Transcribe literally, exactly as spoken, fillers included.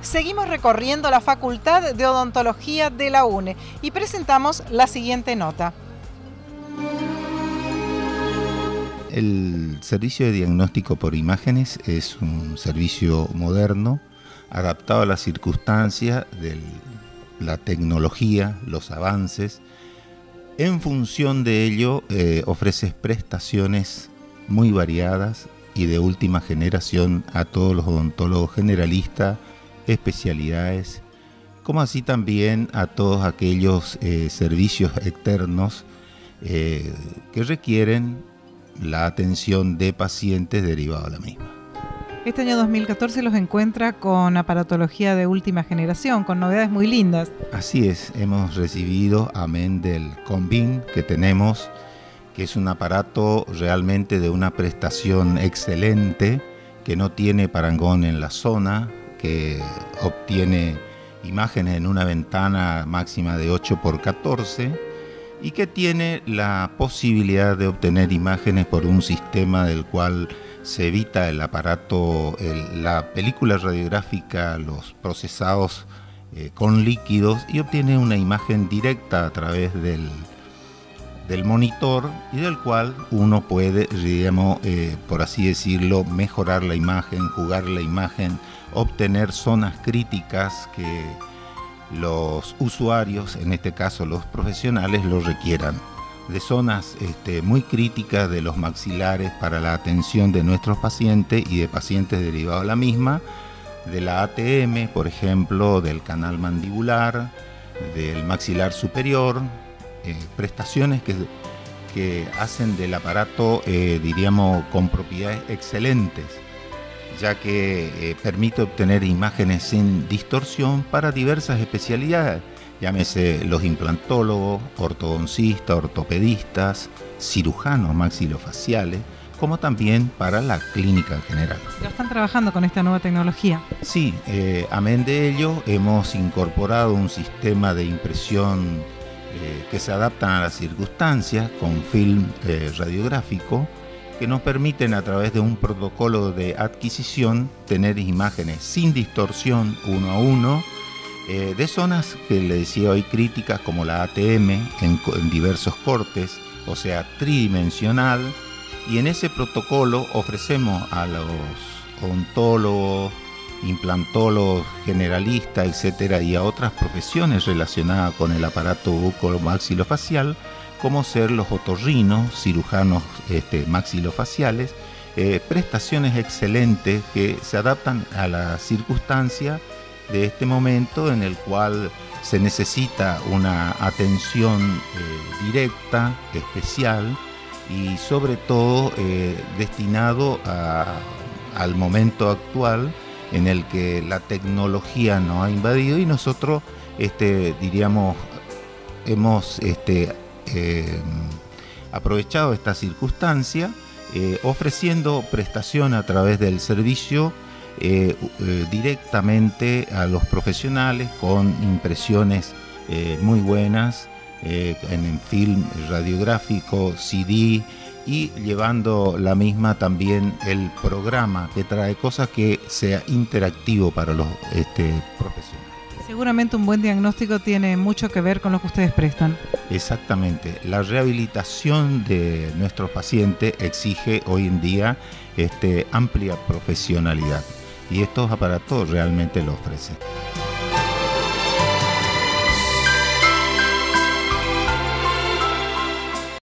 Seguimos recorriendo la Facultad de Odontología de la UNE y presentamos la siguiente nota. El servicio de diagnóstico por imágenes es un servicio moderno, adaptado a las circunstancias de la tecnología, los avances. En función de ello, eh, ofrece prestaciones muy variadas y de última generación a todos los odontólogos generalistas, especialidades, como así también a todos aquellos eh, servicios externos eh, que requieren la atención de pacientes derivados de la misma. Este año dos mil catorce los encuentra con aparatología de última generación, con novedades muy lindas. Así es, hemos recibido, amén del Convin que tenemos, que es un aparato realmente de una prestación excelente, que no tiene parangón en la zona, que obtiene imágenes en una ventana máxima de ocho por catorce y que tiene la posibilidad de obtener imágenes por un sistema del cual se evita el aparato, el, la película radiográfica, los procesados eh, con líquidos, y obtiene una imagen directa a través del, del monitor, y del cual uno puede, digamos, eh, por así decirlo, mejorar la imagen, jugar la imagen, obtener zonas críticas que los usuarios, en este caso los profesionales, lo requieran, de zonas este, muy críticas de los maxilares para la atención de nuestros pacientes y de pacientes derivados de la misma, de la A T M, por ejemplo, del canal mandibular, del maxilar superior, eh, prestaciones que, que hacen del aparato, eh, diríamos, con propiedades excelentes, ya que eh, permite obtener imágenes sin distorsión para diversas especialidades, llámese los implantólogos, ortodoncistas, ortopedistas, cirujanos maxilofaciales, como también para la clínica en general. ¿Ya están trabajando con esta nueva tecnología? Sí, eh, amén de ello, hemos incorporado un sistema de impresión eh, que se adapta a las circunstancias con film eh, radiográfico, que nos permiten a través de un protocolo de adquisición tener imágenes sin distorsión uno a uno eh, de zonas que le decía hoy críticas como la A T M en, en diversos cortes, o sea tridimensional, y en ese protocolo ofrecemos a los odontólogos, implantólogos, generalistas, etcétera, y a otras profesiones relacionadas con el aparato bucomaxilofacial, como ser los otorrinos, cirujanos este, maxilofaciales, eh, prestaciones excelentes que se adaptan a la circunstancia de este momento en el cual se necesita una atención eh, directa, especial y sobre todo eh, destinado a, al momento actual en el que la tecnología nos ha invadido y nosotros, este, diríamos, hemos este, Eh, aprovechado esta circunstancia eh, ofreciendo prestación a través del servicio eh, eh, directamente a los profesionales con impresiones eh, muy buenas eh, en, en film radiográfico, C D, y llevando la misma también el programa que trae cosas que sea interactivo para los este, profesionales. Seguramente un buen diagnóstico tiene mucho que ver con lo que ustedes prestan. Exactamente. La rehabilitación de nuestros pacientes exige hoy en día este, amplia profesionalidad y estos aparatos realmente lo ofrecen.